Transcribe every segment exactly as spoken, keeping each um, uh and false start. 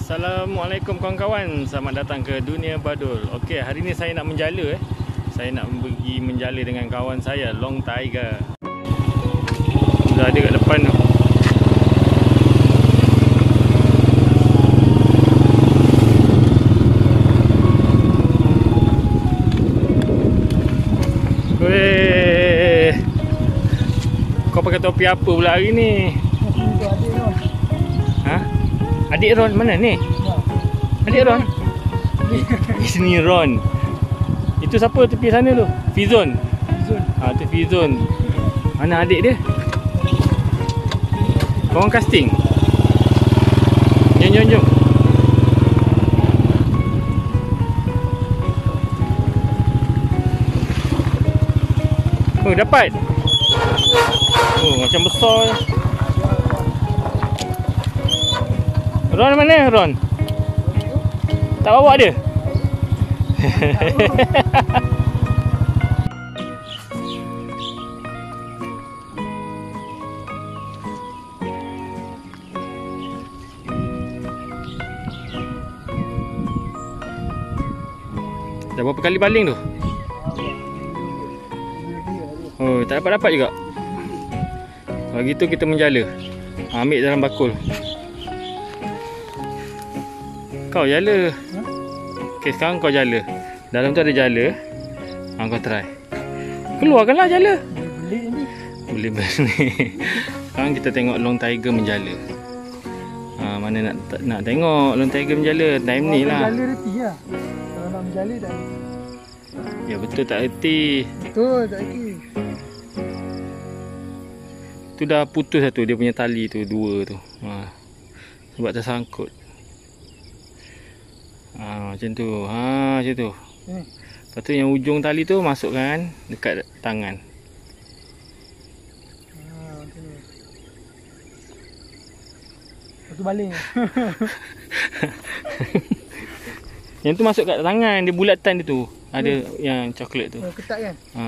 Assalamualaikum kawan-kawan, selamat datang ke Dunia Badul. Okey, hari ni saya nak menjala eh. Saya nak pergi menjala dengan kawan saya, Long Tiger. Dah ada kat depan tu. Weh. Kau pakai topi apa pula hari ni? Ha? Adik Ron mana ni? Adik Ron? Ini Ron. Itu siapa tepi sana tu? Fizon. Fizon. Ah, tu Fizon. Mana adik dia? Korang casting. Jom jom jom. Oh, dapat. Oh, macam besar. Ron mana Ron? Tak bawa dia? Dah berapa kali baling tu? Oh, tak dapat-dapat juga. Kalau gitu kita menjala. Ambil dalam bakul. Kau jala. Ha? Okey, sekarang kau jala. Dalam tu ada jala. Ha, kau try. Keluarkanlah jala. Boleh ni. Boleh ni. Sekarang kita tengok Long Tiger menjala. Ha, mana nak nak tengok Long Tiger menjala. Time ni lah. Menjala reti lah. Kalau nak menjala tak reti. Ya betul tak reti. Betul tak reti. Tu dah putus satu dia punya tali tu, dua tu. Ha. Sebab tersangkut. Ha, macam tu. Ha, macam tu. Hmm. Lepas tu yang ujung tali tu masukkan dekat tangan. Ha, macam ni. Lepas tu baling. Yang tu masuk kat tangan, dia bulatan dia tu. Ada hmm. yang coklat tu. Oh, ketat kan? Ha.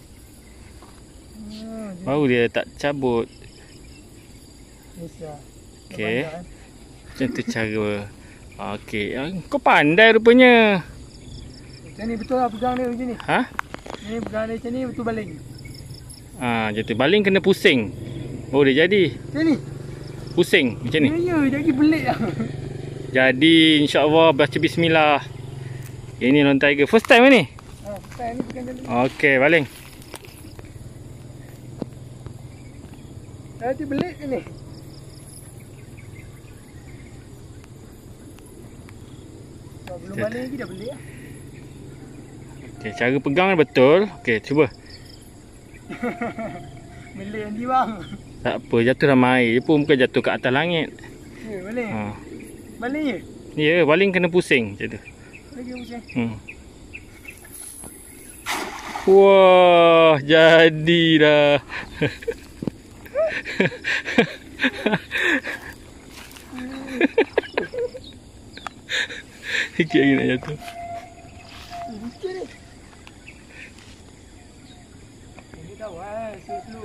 Ha, baru dia tak cabut. Yes lah. Okey. Macam tu cara. Okey, kau pandai rupanya. Macam ni betul lah pegang dia macam ni. Ha? Ni pegang dia macam ni betul baling. Ah, ha, jadi baling kena pusing. Oh, dia jadi. Macam ni. Pusing macam ni. Ya, ya, jadi belik lah. Jadi insya-Allah baca bismillah. Ini Long Tiger first time ni. Ha, first time ni pegang jala. Okey, baling. Nanti belik ke ni? Belum baling lagi dah belik lah. Okey, cara pegang betul. Okey, cuba. Belik nanti bang. Tak apa, jatuh dalam air. Dia pun bukan jatuh kat atas langit. Ya, baling. Ha. Baling je? Ya, baling kena pusing macam tu. Lagi pusing. Hmm. Wah, jadi dah. Sikit lagi nak jatuh. Sikit ni. Ini tahu lah, slow-slow.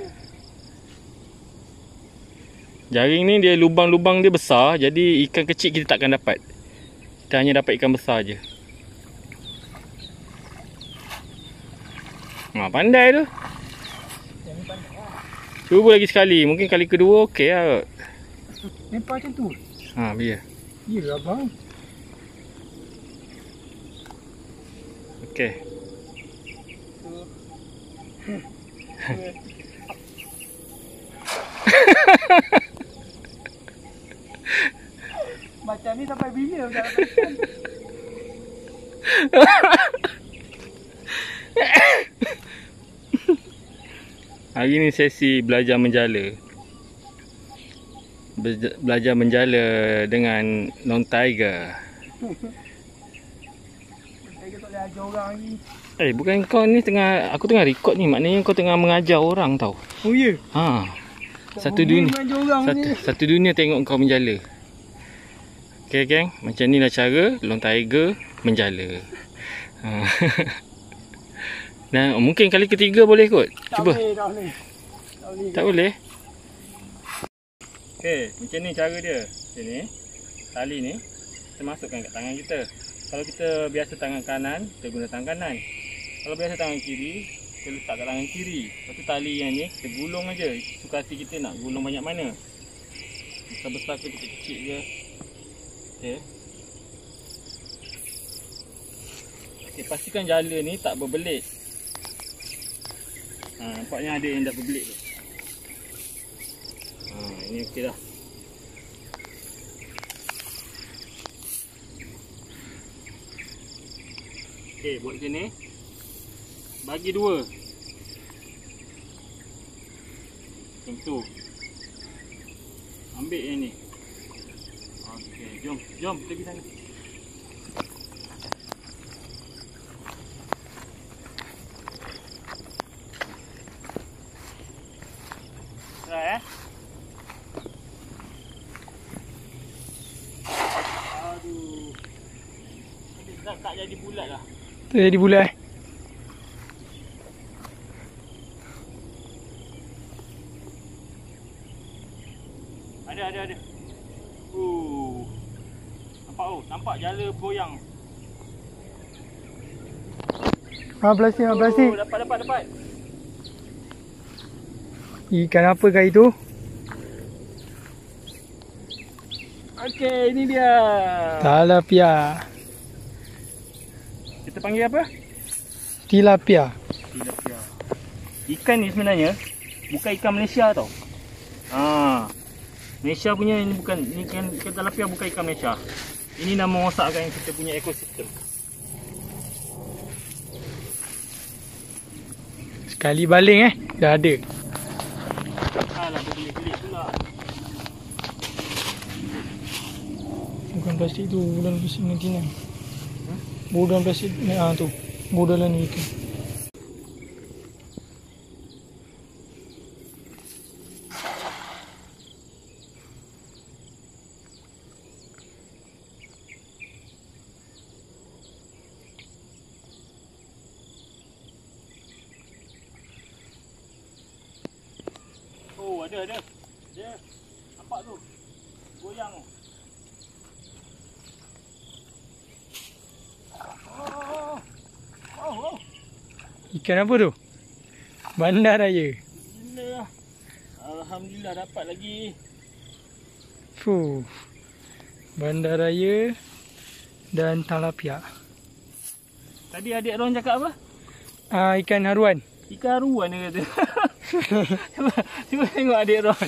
Jaring ni dia lubang-lubang dia besar. Jadi ikan kecil kita takkan dapat. Kita hanya dapat ikan besar je. Ha, pandai tu. Yang ni pandai lah. Cuba lagi sekali. Mungkin kali kedua okey lah. Nampak macam tu? Ha, biar. Ya bang. Okey. Macam ni sampai bila tak dapat ikan. Hari ni sesi belajar menjala. Be- belajar menjala dengan Long Tiger. Tiger tak boleh ajar orang lagi. Eh, bukan kau ni tengah, aku tengah record ni. Maknanya kau tengah mengajar orang tau. Oh ya? Ha. Satu dunia. Satu, satu dunia tengok kau menjala. Okey geng, macam ni lah cara Long Tiger menjala. Ha. Dan mungkin kali ketiga boleh kot. Tak Cuba. Boleh, tak boleh. Tak boleh. Tak boleh. Okey, macam ni cara dia. Macam ni. Tali ni. kita masukkan kat tangan kita. Kalau kita biasa tangan kanan, kita guna tangan kanan. Kalau biasa tangan kiri, kita letak kat tangan kiri. Lepas tu tali yang ni kita gulung aja. Suka hati kita nak gulung banyak mana. Besar-besar ke kecil-kecil ke. Okey. Okey, pastikan jala ni tak berbelit. Ha, nampaknya ada yang dah berbelit tu. Ha, ini okey dah. Okey, buat macam ni. Bagi dua. Macam tu. Ambil yang ni. Okey, jom, jom kita pergi sana. Try eh. Aduh. Tak, tak jadi bulat lah. Tak jadi bulat eh. Ada, ada, ada. Uh. Nampak oh, nampak jala goyang. Ha, plastik, ha, plastik. Oh, dapat, dapat, dapat. Ikan apa kah itu? Okey, ini dia. Tilapia. Kita panggil apa? Tilapia. Tilapia. Ikan ni sebenarnya bukan ikan Malaysia tau. Ha. Malaysia punya ini bukan, ini ikan, ikan tilapia bukan ikan Malaysia. Ini nak merosakkan kita punya ekosistem. Sekali baling eh, dah ada. Alah, berbelit-belit pula. Bukan plastik tu, bulan plastik nanti ni. Bulan plastik ni, ah tu. Bulan ni ikan. Oh, ada, ada. Dia nampak tu. Goyang tu. Oh, oh, oh. Ikan apa tu? Bandar raya. Alhamdulillah. Alhamdulillah dapat lagi. Fuh. Bandar raya dan tilapia. Tadi adik Ron cakap apa? Ah, ikan haruan. Ikan haruan dia kata. cuba, cuba tengok adik Ron.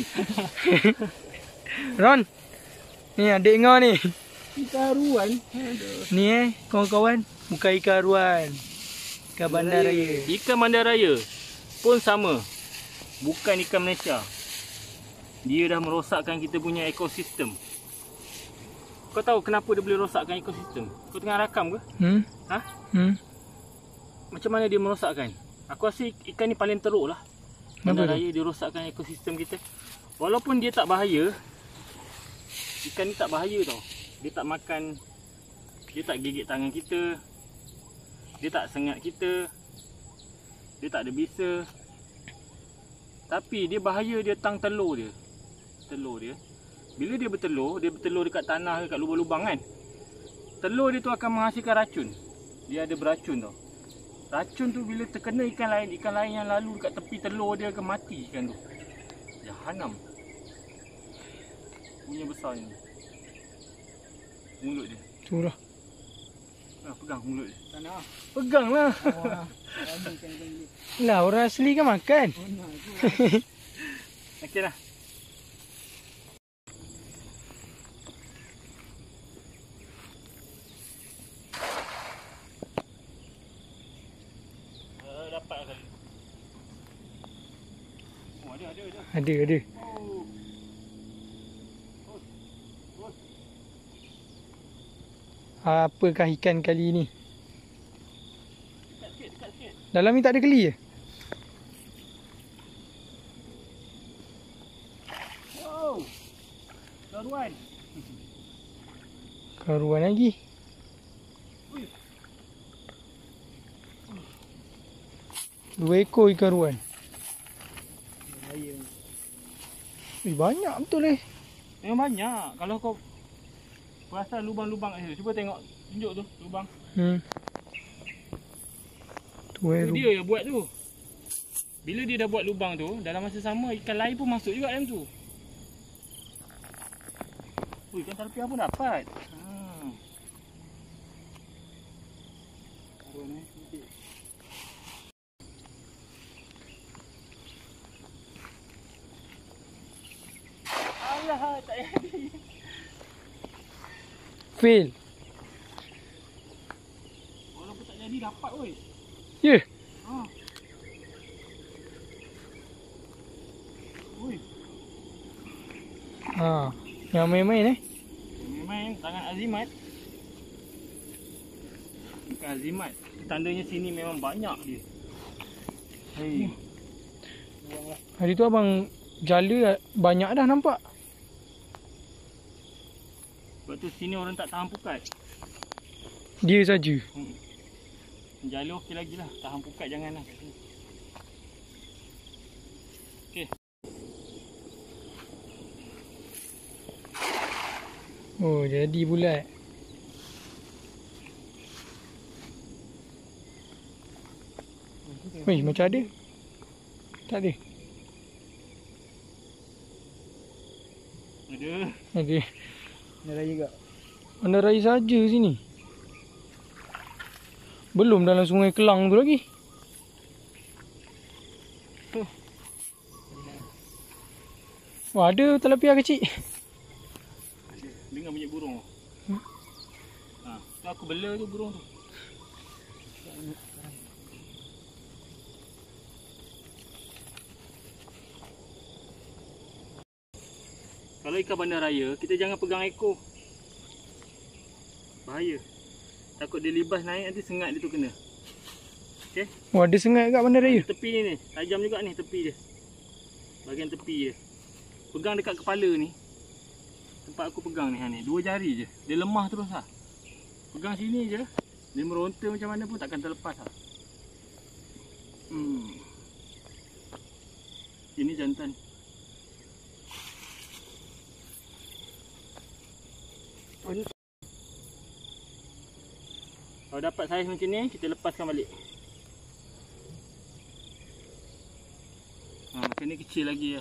Ron. Ni adik ngau ni. Ikan haruan. Aduh. Ni eh, kawan-kawan. Bukan ikan haruan. Ikan bandar raya. Ikan bandar raya pun sama. Bukan ikan Malaysia. Dia dah merosakkan kita punya ekosistem. Kau tahu kenapa dia boleh rosakkan ekosistem? Kau tengah rakam ke? Hmm? Ha? Hmm? Macam mana dia merosakkan? Aku rasa ikan ni paling teruk lah. Bandar Kenapa tu? raya dia rosakkan ekosistem kita. Walaupun dia tak bahaya, ikan ni tak bahaya tau. Dia tak makan, dia tak gigit tangan kita, dia tak sengat kita, dia tak ada bisa. Tapi dia bahaya dia tang telur dia. Telur dia. Bila dia bertelur, dia bertelur dekat tanah, dekat lubang-lubang kan. Telur dia tu akan menghasilkan racun. Dia ada beracun tau. Racun tu bila terkena ikan lain, ikan lain yang lalu dekat tepi telur dia akan mati ikan tu. Jahanam. Punya besar ni. Mulut dia. Tu lah. Nah, pegang mulut dia. Tak nak. Pegang lah. Lah, orang asli kan makan. Okey dah. Uh, dapat kali. Oh, ada, ada, ada. Ada, ada. Oh. Oh. Oh. Apakah ikan kali ni? Dekat sikit, dekat sikit. Dalam ni tak ada keli je? Wow. Haruan. Haruan lagi. Dua ekor ikan haruan. Eh, banyak betul eh. Memang banyak. Kalau kau perasan lubang-lubang kat situ. Cuba tengok, tunjuk tu lubang. Hmm. Tu eh. Tu dia yang buat tu. Bila dia dah buat lubang tu, dalam masa sama ikan lain pun masuk juga dalam tu. Ui, ikan talapia pun dapat. Hmm. Karun eh. Alah, tak jadi. Fail. Walaupun tak jadi dapat oi. Ya. Yeah. Ha. Ui. Ha, yang main-main eh. Main tangan azimat. Bukan azimat. Tandanya sini memang banyak dia. Hei. Hari tu abang jala banyak dah nampak. Sebab tu sini orang tak tahan pukat. Dia saja. Hmm. Jala okey lagi lah. Tahan pukat jangan lah. Okey. Oh, jadi bulat. Weh, macam ada. Tak ada. Ada. Ada. Ada raya juga. Mana raya saja sini. Belum dalam Sungai Kelang tu lagi. Huh. Wah, ada tilapia kecil. Ada. Dengar bunyi burung. Hmm? Ha, tu aku bela tu burung tu. Kalau ikan bandar raya, kita jangan pegang ekor. Bahaya. Takut dia libas naik nanti sengat dia tu kena. Okey? Wah, ada sengat kat bandar raya. Tepi ni ni, tajam juga ni tepi dia. Bahagian tepi dia. Pegang dekat kepala ni. Tempat aku pegang ni, ha ni, dua jari je. Dia lemah terus lah. Pegang sini je. Dia meronta macam mana pun takkan terlepas lah. Hmm. Ini jantan. Oh, ni. Kalau dapat saiz macam ni, kita lepaskan balik. Ha, macam ni kecil lagi lah.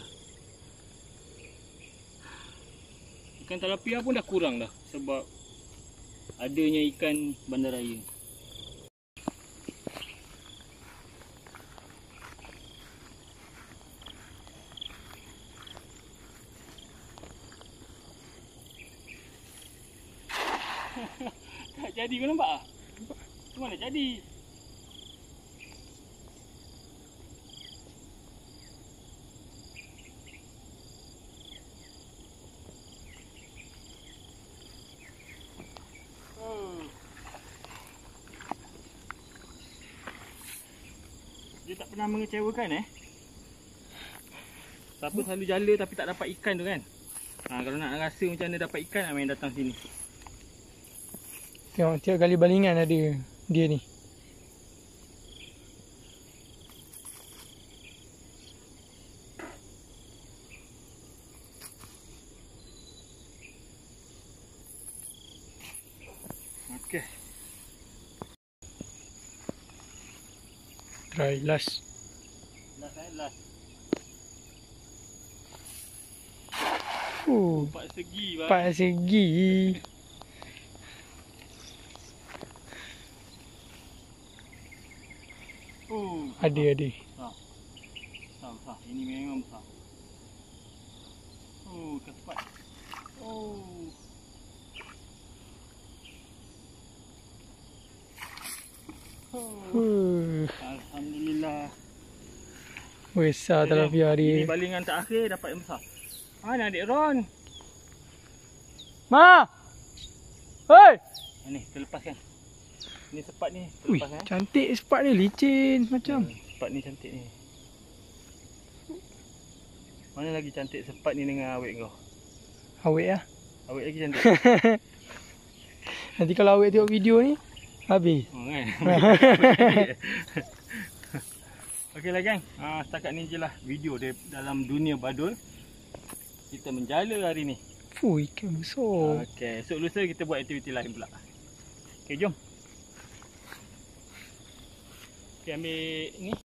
Ikan tilapia pun dah kurang dah sebab adanya ikan bandar raya. Tak jadi, kau nampak tak? Tu mana jadi? Oh. Dia tak pernah mengecewakan eh. Siapa selalu jala tapi tak dapat ikan tu kan? Ha, kalau nak rasa macam mana dapat ikan, main datang sini. Tengok, tiap kali balingan ada dia ni. Okey. Try last. Last eh, last. Oh, Empat segi bang. empat segi. Oh, Ada, ada. besar. Besar, besar. Ini memang besar. Oh, cepat. Oh. Oh. Uh, Alhamdulillah. besar tilapia Ini dia. balingan terakhir dapat yang besar. Mana adik Ron? Ma! Hei! Ni, kita lepaskan. Ni sepat ni, kita Ui, lepaskan. cantik sepat dia, licin macam. Hmm, sepat ni cantik ni. Mana lagi cantik sepat ni dengan awet kau? Awet lah. Awet lagi cantik. Nanti kalau awet tengok video ni, habis. Oh, kan? Okeylah gang. Ha, setakat ni je lah video dia dalam dunia badul. Kita menjala hari ni. Fuh, ikan besar. Okey, esok lusa kita buat aktiviti lain pula. Okey, jom. Okey, ambil ni.